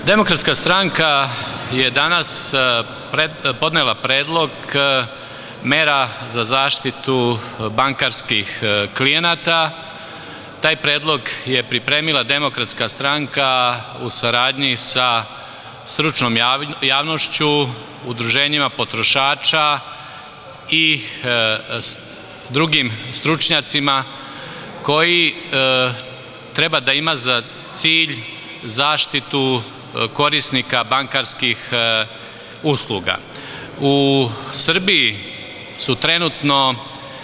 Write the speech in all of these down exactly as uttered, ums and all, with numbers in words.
Demokratska stranka je danas podnela predlog mera za zaštitu bankarskih klijenata. Taj predlog je pripremila Demokratska stranka u saradnji sa stručnom javnošću, udruženjima potrošača i drugim stručnjacima koji treba da ima za cilj zaštitu korisnika bankarskih usluga. U Srbiji su trenutno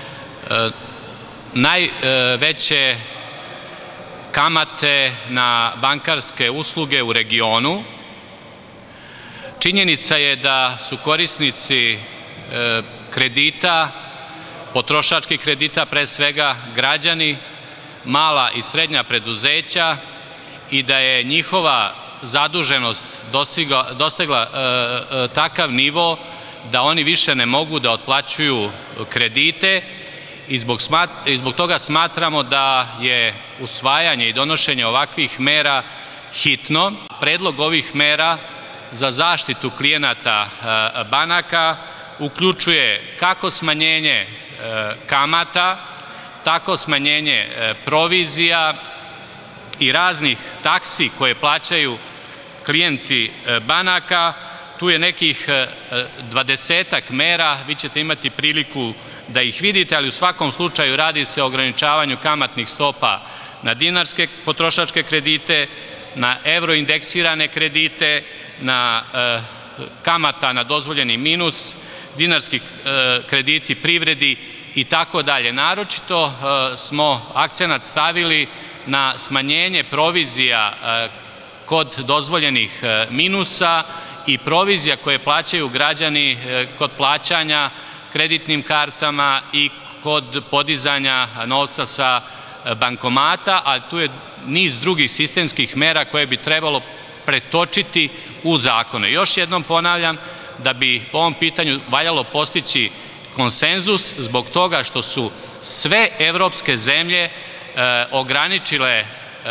najveće kamate na bankarske usluge u regionu. Činjenica je da su korisnici kredita, potrošačkih kredita, pre svega građani, mala i srednja preduzeća, i da je njihova zaduženost dostigla takav nivo da oni više ne mogu da otplaćuju kredite i zbog toga smatramo da je usvajanje i donošenje ovakvih mera hitno. Predlog ovih mera za zaštitu klijenata banaka uključuje kako smanjenje kamata, tako smanjenje provizija i raznih taksi koje plaćaju klijenti banaka. Tu je nekih dvadesetak mera, vi ćete imati priliku da ih vidite, ali u svakom slučaju radi se o ograničavanju kamatnih stopa na dinarske potrošačke kredite, na evroindeksirane kredite, na kamata na dozvoljeni minus, dinarski krediti privredi i tako dalje. Naročito smo akcenat stavili na smanjenje provizija kod dozvoljenih minusa i provizija koje plaćaju građani kod plaćanja kreditnim kartama i kod podizanja novca sa bankomata, a tu je niz drugih sistemskih mera koje bi trebalo pretočiti u zakone. Još jednom ponavljam da bi po ovom pitanju valjalo postići konsenzus zbog toga što su sve evropske zemlje ograničile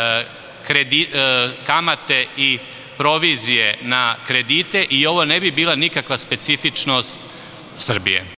kamate i provizije na kredite i ovo ne bi bila nikakva specifičnost Srbije.